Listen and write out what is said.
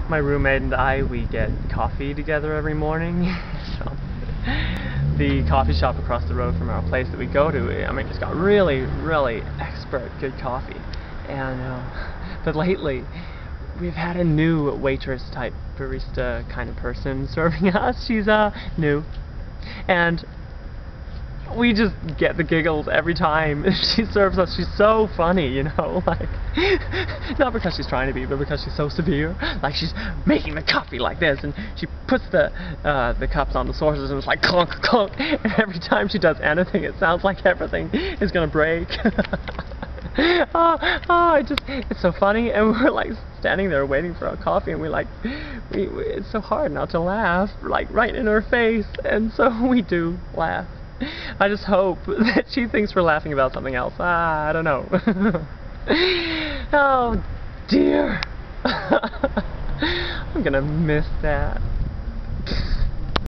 My roommate and I, we get coffee together every morning. So the coffee shop across the road from our place that we go to, I mean, it's got really, really expert good coffee. And but lately, we've had a new waitress type barista kind of person serving us. She's new, and we just get the giggles every time she serves us. She's so funny, you know, like, not because she's trying to be, but because she's so severe. Like, she's making the coffee like this, and she puts the cups on the saucers, and it's like clunk, clunk, and every time she does anything, it sounds like everything is gonna break. It's so funny, and we're like standing there waiting for our coffee, and it's so hard not to laugh, like right in her face, and so we do laugh. I just hope that she thinks we're laughing about something else. I don't know. Oh dear. I'm gonna miss that.